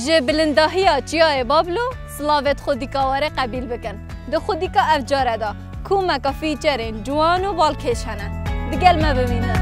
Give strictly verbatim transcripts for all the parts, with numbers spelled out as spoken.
جبلندهیا چیای بابلو سلاوت خودی کاواره قبیل بکن ده خودی که افجاره دا کومکا فیچرین جوان و بالکش هنه دگل ما ببینه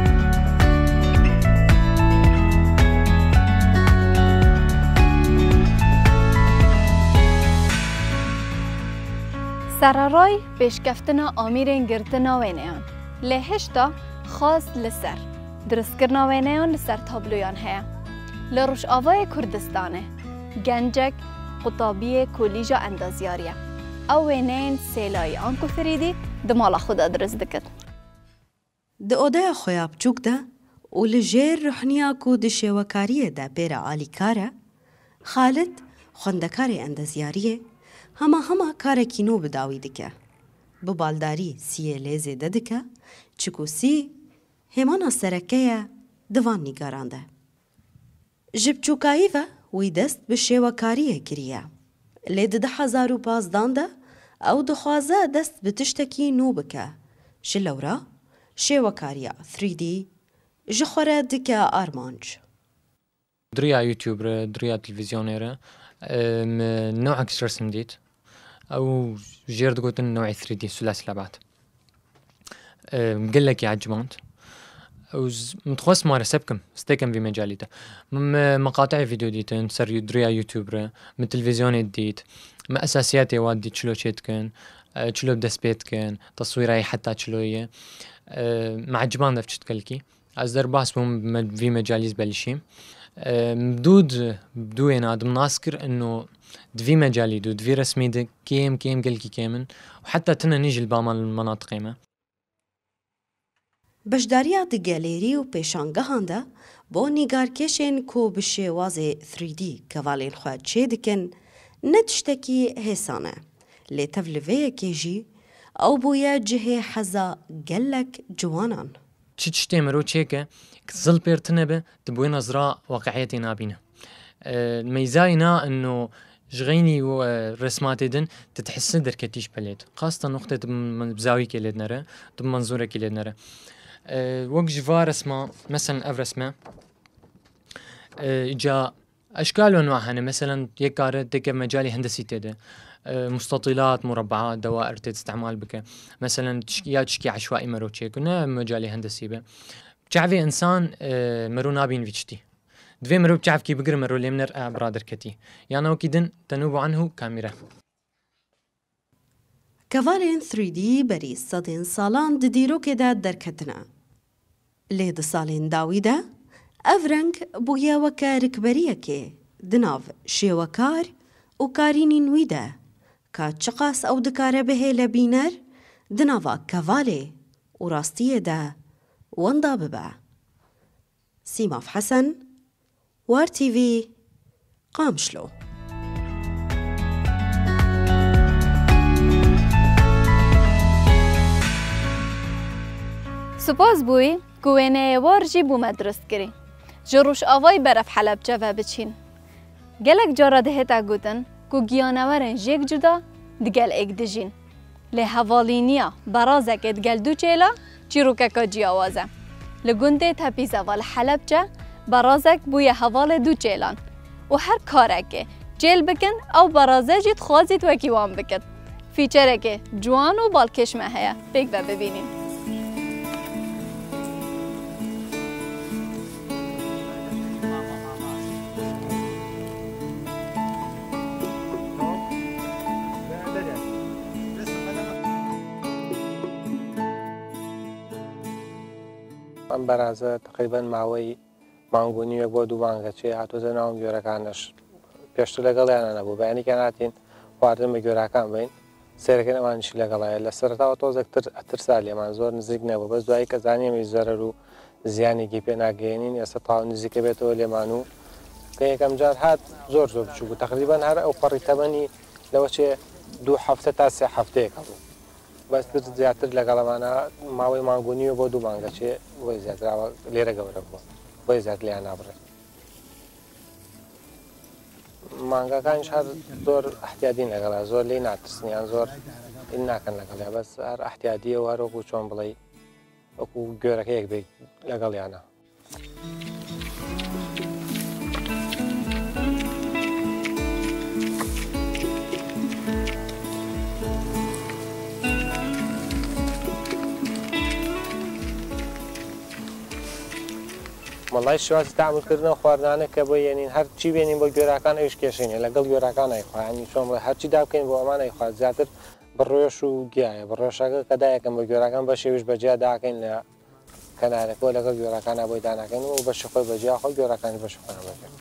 سرارای پیشکفتنا آمیرین گرتنا وینیان لهشتا خاص لسر درست کرنا وینیان لسر تابلویان هیا لروش آوای کردستانه گنجک قطابی کلیجا اندازیاریه او وینین سیلای آنکو فریدی دمالا خدا درست دکت د اوده خویا بچوک ده و لجیر روحنیا کو د شوکاریه ده پیر عالی کاره خالد خوندکاری اندازیاریه هما هما کار کینو بداوی دکه ببالداری سیه لیزه ده دکه چکو سی همانا سرکه دوان نگارانده جبچوکایی و وی دست به شوکاریه کریه لید ده هزار و پازدان ده او دخوازه دست به تشتکی نو بکه شلورا شوکاریه ثری دی جخوره دکه آرمانج دريا يوتيوبر دريا تلفزيونير نوع أكثر رسم ديت أو جيرد قوتن نوع ثري دي ثلاثي لعبات قل لك يا عجمانت أو متخصص ما رسبكم استيكم في مجالي ده مقاطع فيديو ديتن سر دريا يوتيوبر من تلفزيون ديت ما أساسياتي وادي تشلو شيتكن تشلو بدس بيتكن تصويري حتى تشلوية مع عجمان دفتش تكلكي أصدر باس بهم في مجالي بلشيم مدود بدو ينادم ناسكر انه دفي مجالي دو دفي رسمي ده كيم كيم قلكي كيمن وحتى تنا نيجي الباما المناطق ما بشداريا د گاليري و پیشانگهان ده بو نگارکشن کو بشوازه ثري دي كوالين خواد شيدكن نتشتكي هسانه لتفلوية كيجي او بويا جهه حزا قلك جوانان تشتي مرو تشيكا كتظل بيرتنبه تبوي نظرة واقعيتي نابينه الميزاينا انه جغيني ورسماتي دن تتحس دركتيش بليد خاصة نقطة بزاوية كيليد نرى تب منظورة كيليد نرى وقت جفا رسمة مثلا اف رسمة جا اشكال وانواعها مثلا يكار ديك مجالي هندسي تيدا مستطيلات مربعات دوائر تستعمال بك مثلا يا تشكي عشوائي مرو تشيك كنا مجالي هندسي به بتعرفي انسان مرو نابين فيتشتي دوي مرو بتعرف كي بقر مرو ليمنر برادر كتي يعني وكيدن تنوب عنه كاميرا كفالين ثري دي بري صدين صالان دديرو كدا دركتنا ليد صالين داويدا افرنك بويا وكا ركبريا كي دناف شيوكار وكاريني نويدا كاتشقاس او دكاره به لبينر دنافا كفالي وراستيه دا واندا ببا سيماف حسن وار تي في قامشلو سپاس بوی کوینه وار جی بو مدرست کری جروش آوای برف حلب جوه بچین گلک جارا دهتا گوتن کو گیانورن جیک جدا دگل اگ دجین لی حوالینیا برازک ادگل دو چیلا چیروکه که جی آوازه لگنده تپیزه وال حلب چه برازک بوی حوال دو چیلان و هر کارکه جیل بکن او برازه جید خوازید وکیوان بکن فیچره که جوان و بالکشمه هیا بگ و ببینیم من برازه تقریبا ماوەی مانگونی بۆ دوو مانگەچێ هاتوۆتە ناوم گوێرەکانش پێشتر لەگەڵیانە نەبوو بەیانی کە ناتین خواردن بە گوێرەکان بین سێرەکە ئەمانیشی لەگەڵایە لە سەرەتاوە تۆزێکتر ئەترسا لێمان زۆر نزیک نەبوو بەس دوایی کە زانیێمی زەرەر و زیانێکی پێ ناگەێنین ئێستا تاو نزیکە بێتەوە لێمان و کە یەکەم جار هات زۆر زۆر بچوو بوو تقریبا هەر ئەو پەڕی تەمەنی لەوە چێ دوو هەفتە تا سێ هەفتەیەک هەبوو بەستر زیاتر لەگەڵەمانە ماوەی مانگونی و بۆ دوو مانگەچێ بۆی زیاتراوە لێرە گەورە بووە بۆی زیات لیان نابڕێت مانگەکانیش هەر زۆر احتیادین لەگەڵا زۆر لێی ناترسنیان زۆر ئین ناکەن لەگەڵیا بەس هەر احتیادیە و هەروەکو چۆن بڵێ وەکو گوێرەکەیەک بێ لەگەڵیانە مەڵای شێوازی تاملکردنەوە خواردانە کە بۆ یێنین هەر چی بێنین بۆ گوێراکان ئەوش کێشێنێ لەگەڵ گوێراکان نایخواانی چۆن هەرچی دابکەین بۆ ئەمان نایخوات زیاتر بڕۆش و گیایە بڕۆشەکە کە دایەکەم بە گوێراکان بە شێوش بەجیا داکەین لە کەنارەکە لەگەڵ گوێراکانە بۆی داناکەین و بەشی خۆی بەجیا خۆی گوێراکانی بەش خۆیان بەکەن.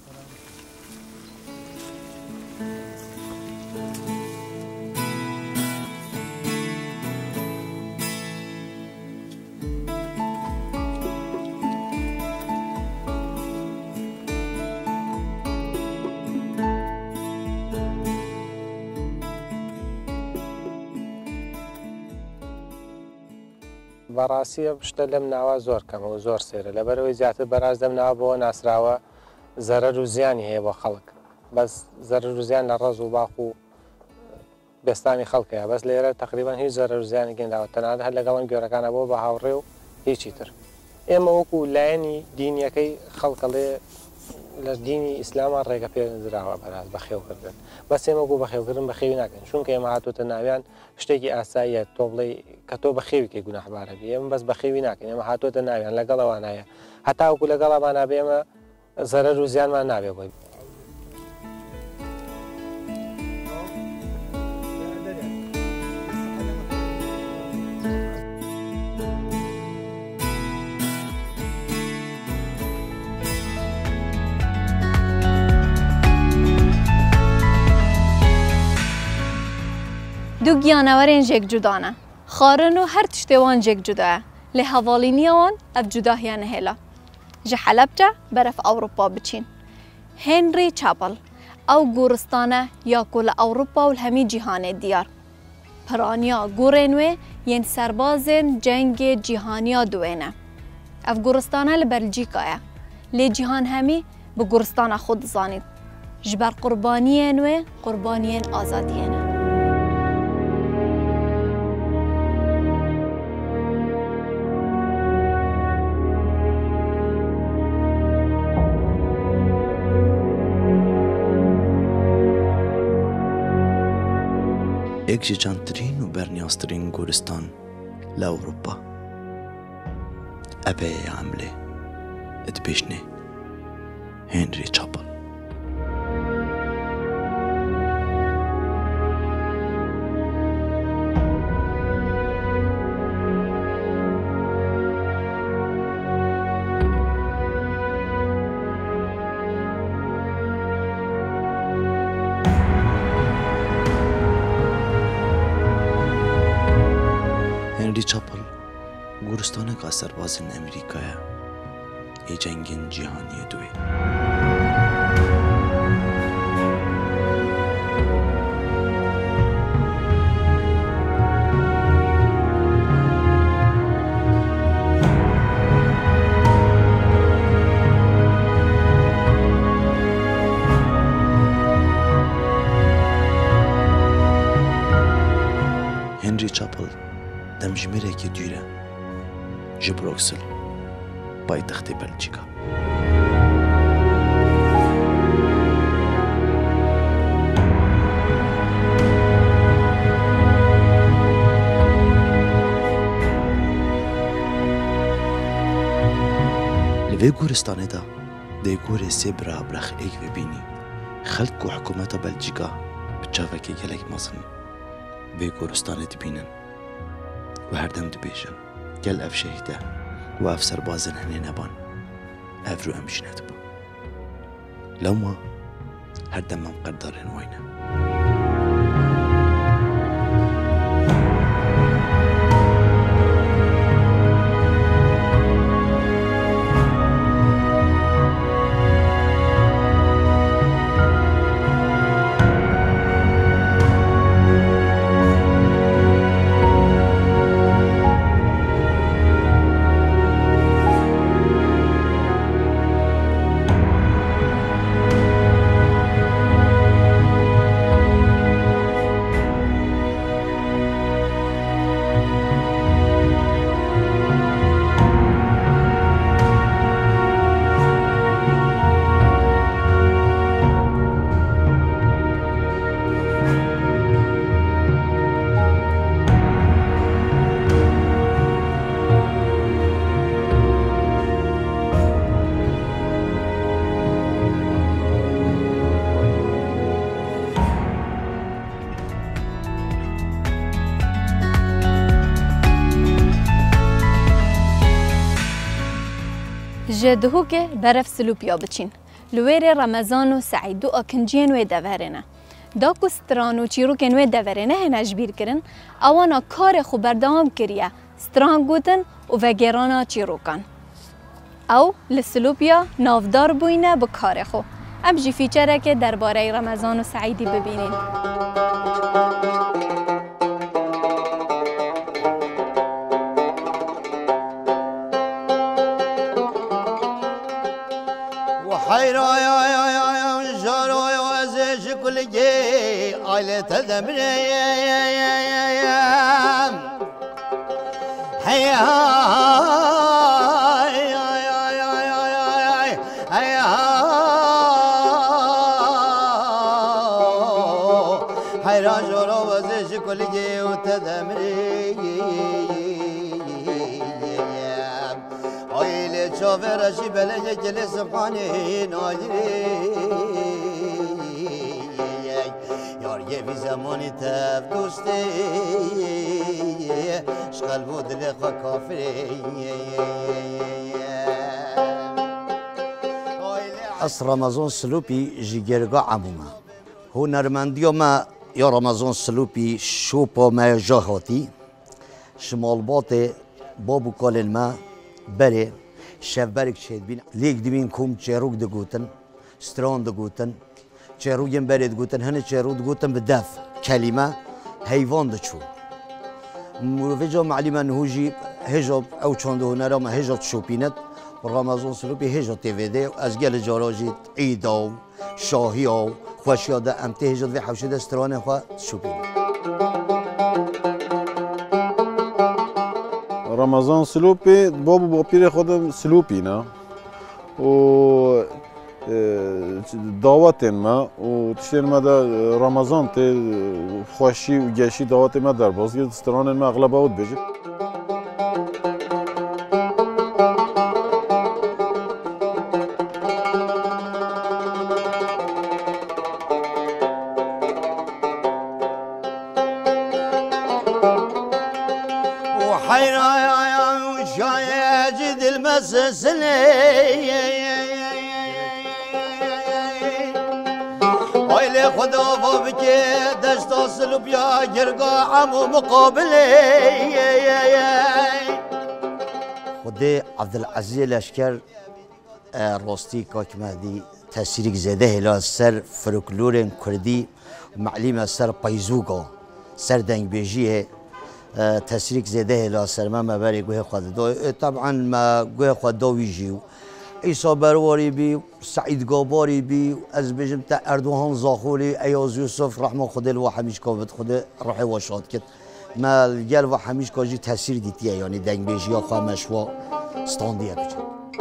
بەڕاستیە شتە لەم ناوە زۆر کەمەوە زۆر سێرە لەبەرەوەی زیاتر بەراز دەم ناوە بۆ ناسراوە زەرەر و زیانی هەیە بۆ خەڵک بەس زەرەر و زیان لە ڕەز و باخ و بێستانی خەڵکەیە بەس لێرە تقریبان هیچ زەرەر و زیانی گەنداوە تەنانەت هەر لەگەڵ گوێرەکانە بۆ بە هاوڕێ و هیچی تر ئێمە وەکو لایەنی دینیەکەی خەڵکەڵێ لە دینی ئیسلامان ڕێگە پێدراوە بەراز بەخێوکردن بەس ئێمە بوو بەخێوکردن بەخێوی ناکەن چونکە ئێمە هاتوۆتە ناویان شتێکی ئاساییە تۆ بڵێ کە تۆ بەخێویکەی گوناحبارە بێ ئێمە بەس بەخێوی ناکەین ئێمە هاتوۆتە ناویان لەگەڵەوانایە هەتاوەکو لەگەڵەمانە بێ ئێمە زەرەر و زیانمان نابێ بۆی. دوو گیانەوەرێن ژێک جودانە خارن و هەر تشتێوان ژێک جودایە لێ هەواڵینیەوان ئەف جوداهیانە هێلا ji Helepçe beref Ewropa biçîn. Henry Chappell ew goristane ya ku li Ewropa û li hemî cîhanê diyar. Piraniya gorên wê yên serbazên cengê cîhaniya duê ne. Ev goristane li Belçîka ye. Lê cîhan hemî bi goristana xwe dizanîn. Ji ber qurbaniyên wê qurbaniyên azadiyê ne. یک ji cantirîn û berniyaztirîn goristan li Ewropa. Ebeyê ya Emlê dibêjne Henry Chappell. Henry Chappell goristaneka serbazên Amerîkaya ê cengên cîhaniyê duê. Henry Chappell demjimêrekî dûr e ji Bruxelles, paytextê Belçîka. Li vê goristanê de dê gorê sê bira birexeyek vebînî xelk û hikûmeta Belçîka bi çavekê gelek mezin vê goristanê dibînin û herdem dibêjin gel ev şehîd e û ev serbazên henê neban ev rû em jî nedibin. Lewma herdem em qerdarên wê ne. جدهو که برف سلوپیا بچین لویر رمضان و سعید و آکنجین و دورنه داکو ستران و چیروک نوی دورنه هنج بیر کرن اوانا کار خو بردام کریه ستران گوتن و وگرانا چیروکان او لسلوپیا نافدار بوینه با کار خو ام جی فیچره که درباره رمضان و سعیدی ببینین aile tedemreyem hey ay ay ay ay ay ay ay hayran joro vaziş kulge tedemreyem aile çaveraşi belece gele subhane nayre یه بی زمانی تف دوستی شغل بود لخوا کافری از رمضان سلوپی جیگرگا عموما هنرمندی ما یا رمضان سلوپی شوپا ما جاهاتی شمال بات بابو کالن ما بره شف برک شد بین لیک دبین کم چروک دگوتن ستران دگوتن چروگیم برید گوتن هنه چرود گوتن به دف کلمه حیوان دچو مروفجا معلم نهوجی هجاب او چند هنر ما هجات شوپینت رمضان سلوپی هجات تیویده از گل جاراجی عیدا و شاهی و خوشیاده امته هجات و حوشید استرانه خوا شوپینت رمضان سلوپی بابو با پیر خودم سلوپی نه و دعوت ما و تشتر ما در رمضان ت خوشی و گشی دعوت ما در بازی استران ما اغلب بود بجه و حیران شاید دل مسسنه خدا بابکه دشت سلوپیا گرگا عمو مقابله خدا عبدالعزیز لشکر راستی کاک مهدی تاثیری زده هلا سر فولکلور کردی معلم سر پایزوگا سر دنگ بیجیه تاثیری زده هلا سر ما مبارک گوه خود دو طبعا ما گوه خود دویجیو عیسی برواری بی سعید گاباری بی از بجم تا اردوغان زاخولی ایاز یوسف رحمه خدا و همیش کابت خدا روح و شاد کت ما الگل و همیش کاجی تاثیر دیتیه یعنی دنگ بیجی ها خامش و استاندیه بجم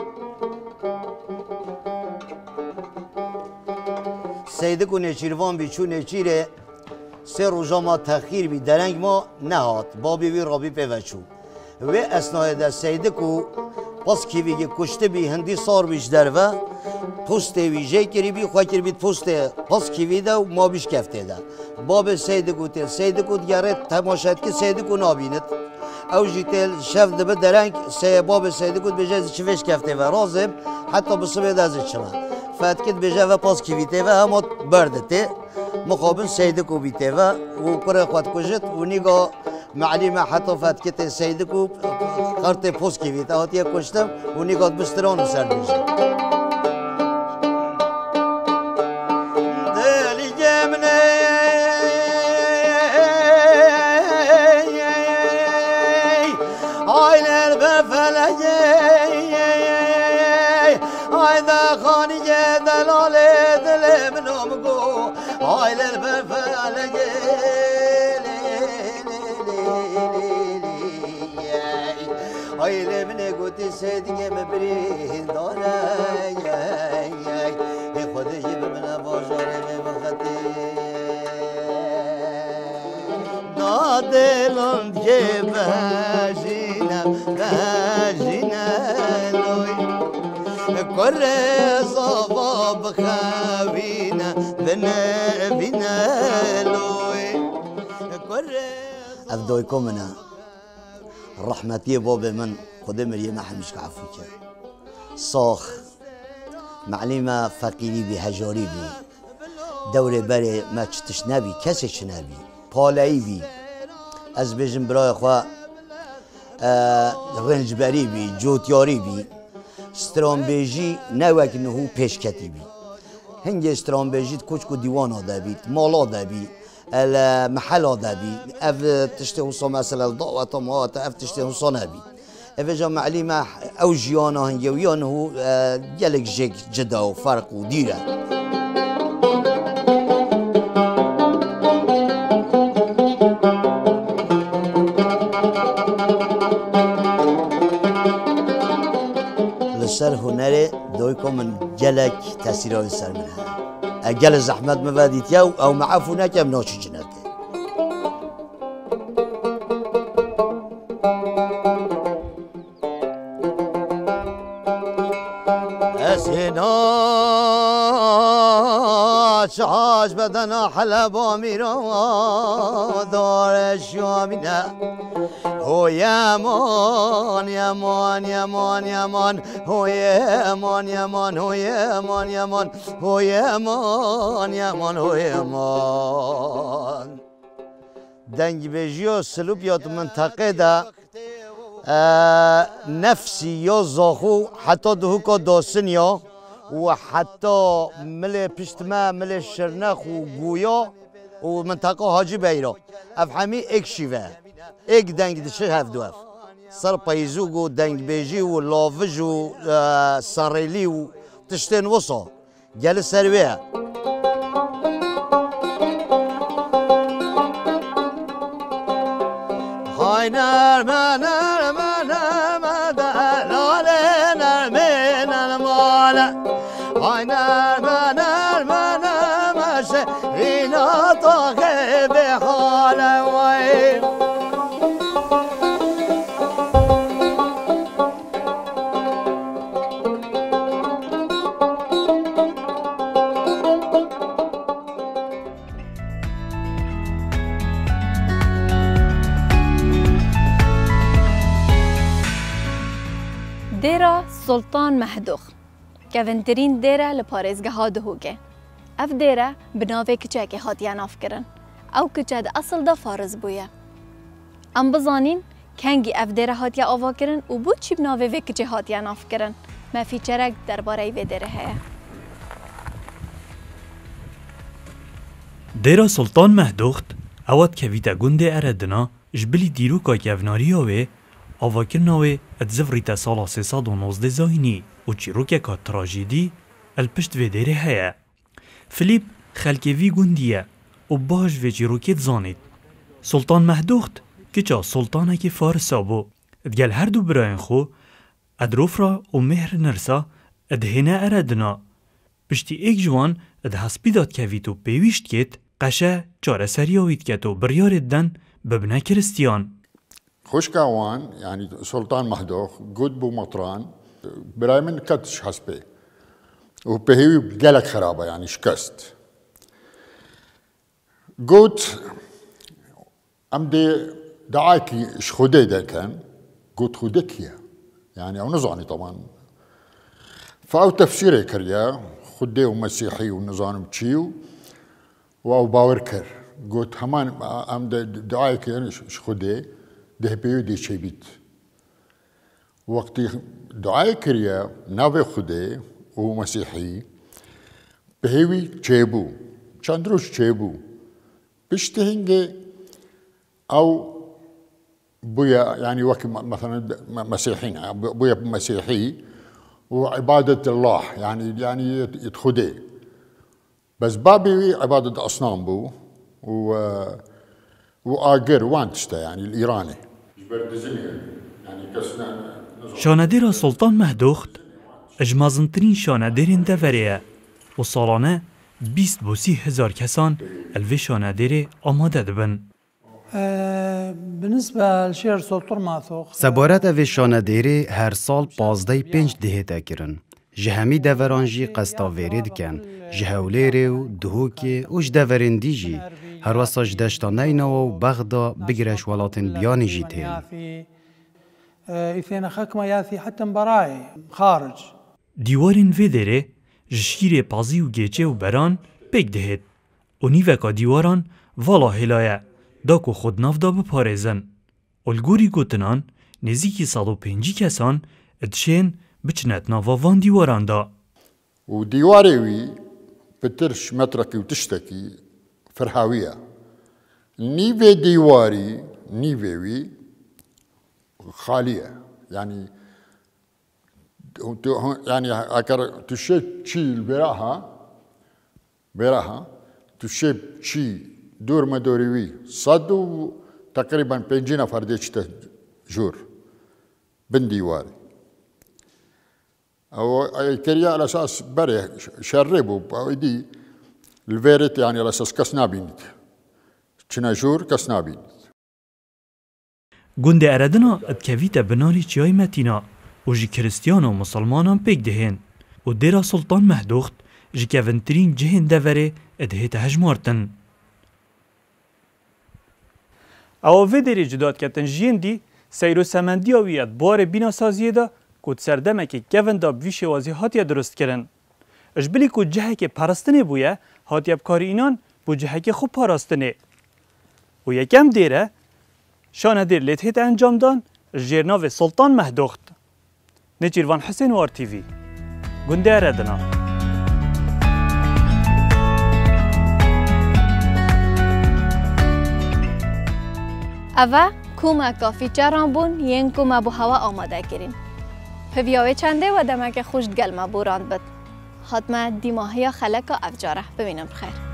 سیده کو نچیروان بی چون نچیره سه روزا ما تخیر بی درنگ ما نهات بابی وی رابی پیوچو و اسنای در سیده کو پس کی ویگه کشته بی هندی سار بیش دروا پوست ویژه کری بی خواه کری بی پوست پس کی ویده و ما بیش کفته ده باب سیده گوته سیده گوت گره تماشد که سیده گو نابیند او جیتل شفت به درنگ سی باب سیده گوت بجه چوش کفته و رازم حتی بسبه دازه چما فتکت بجه و پس کی ویده و همات بردته مقابل سیده کو بیته و و کره خود کجت و نیگا معلمه حتی فتکت سیده کو خرط پوست کی بیته هاتیه کشتم و نیگات بسترانو سر بیشه دلی جمنه آیلر به فلگه آیده خانی دلاله دل منو مگو آیلر به فلگه آیله منه گوتی سیدگه مبرین داره ای خودی به منه باجاره بخطی نادلم که بجینم بجینم کره صبا بخوینه بنه بینه لوی کره افدای کمنه رحمتی باب من خدا مریم حمیش عفو کرد صاخ معلمة فقيري بي هجاري بي دوري بري ما تشتش نبي كسش نبي بالاي بي از بيجن براي خوا رنج بري بي جوتياري بي استرامبيجي نوك انه پیش كتي بي هنج استرامبيجي كوچكو ديوانا دا بيت مالا دا بي المحل دا بي اف تشتي وصا مثلا الضوء طمات اف تشتي وصا نبي افجا معلمة او جيانا هنجي ويانه يلك جيك جدا وفرق وديره سر هنره دوی که من جلک تاثیرهای سر منه اگل زحمت مبادیت یاو او معافونه که مناشی جنته اسینا چاش بدنا حلبا میرا دارش یامینه هو يمان يمان يمان يمان هو يمان يمان هو يمان يمان هو يمان يمان هو يمان دنگ بجيو سلوب يات منطقه دا نفسي يا زاخو حتى دهوكا داسنيا وحتى مل پشتما مل شرنخ و گویا و منطقه حاجی بیرا افهمی اکشیوه ایک دنگ دشه هفت دو هفت سر پایزوگ و دنگ بیجی و لاوج و ساریلی و تشتین وصا گل سرویه های نرمه نرمه نرمه دلاله نرمه نرماله های نرمه نرمه نرمه شهینا طاقه به حاله وی دیره سلطان مهدوخ کهونترین دیره لپارێزگەها دهوکه. اف دیره بناوی کچکی هاتیه ناف کرن. او کچه ده اصل ده فارز بویه. ام بزانین کنگی اف دیره هاتیه آوا کرن و بود چی بناوی وی کچه هاتیه ناف کرن. ما فیچرک درباره وی دیره هیه. دیره سلطان مهدوخت اواد که ویتا گنده اردنا جبلی دیروکا کهوناریاوی آواکرناوی اتزفریتا سالا سیصد و نوزده زاینی و چیروکه که تراژیدی الپشت و دیره هیا. فلیپ خلکه وی گندیه و باش و چیروکه زانید. سلطان مهدوخت که چا سلطانه که فارسا بو ادگل هر دو براین خو ادروف را و مهر نرسا ادهنه اردنا پشتی ایک جوان ادهسپیدات که وی تو پیویشت کت قشه چاره سریاوید که تو بریارد دن ببنه کرستیان. خوشكاوان يعني سلطان مهدوخ قد بو مطران براي من كتش حسبي وبهيوي قالك خرابة يعني شكست قلت أمدي دعاكي شخودي دا كان قلت خودكيا يعني أو نزعني طبعا فأو تفسيري كريا خودي ومسيحي ونظام تشيو وأو باوركر قلت همان أمدي دعاكي شخودي ده بيو دي شي بيت وقتی دعای کریا ناو خودی و مسیحی بهوی چیبو چند روز چیبو بشته هنگه او بويا يعني وقت مثلا مسيحيين بويا مسيحي وعبادة الله يعني يعني يتخدي بس بابي عبادة أصنام بو و وآجر وانتشتا يعني الإيراني شانادير سلطان مهدوخت اجمازنترین شانادیرین دوریه و سالانه بیست بو سی هزار کسان الوی شانادیر آماده دبن. بالنسبة لشير سلطان مهدوخت سبارت اوی شانادیری هر سال پازده پنج دهیده کرن. جهمی دورانجی قصداویری دکن. جهولیری و دهوکی اوش دورین دیجی. هر واساج دشتانه نو و بغدا بگرش ولاتن بیانی جیتین. إثنين خكمة ياثي حتى مبراي خارج. دیوارین وی دره جشیر پازی و گیچه و بران پیک دهید و نیوکا دیواران والا هلایه دا که خود ناف دا بپارزن. الگوری گوتنان نزیکی صد و پنجی کسان ادشین بچنت ناوا وان دیواران دا. و دیواری وی بترش مترکی و تشتکی فرحاویه. نیوه دیواری نیوه وی خالیه. يعني يعني اگر تشي شي براها براها تشي شي دور ما دوري وي صدو تقريبا بنجينا فرديشته جور بنديواري او كريا على اساس بري شربوا بايدي الفيرت يعني على اساس كسنابينت چنا جور كسنابينت گنده اردنا ادکویتا بنالی چیای متینا و جی کریستیان و مسلمانان پیک دهین و دیرا سلطان مهدوخت جی کونترین جهن دوره ادهیت هجمارتن. او وی دیری جداد کتن جین دی سیرو سمندی آویت بار بینا سازیه دا کود سردمه که کون دا بوی شوازی هاتیا درست کرن. اجبلی کود جهه که پرستنه بویه هاتیا بکار اینان بو جهه که خوب پرستنه. و یکم دیره شانه دیر لیت انجام دان جیرناو سلطان مهدوخت. نجیروان حسین وار تیوی گنده اردنا. اوه کومه کافی چران بون ین کومه بو هوا آماده کرین. پویاوی چنده و دمک خوشت گلمه بوراند بد. حتما دیماهی خلک افجاره ببینم بخیر.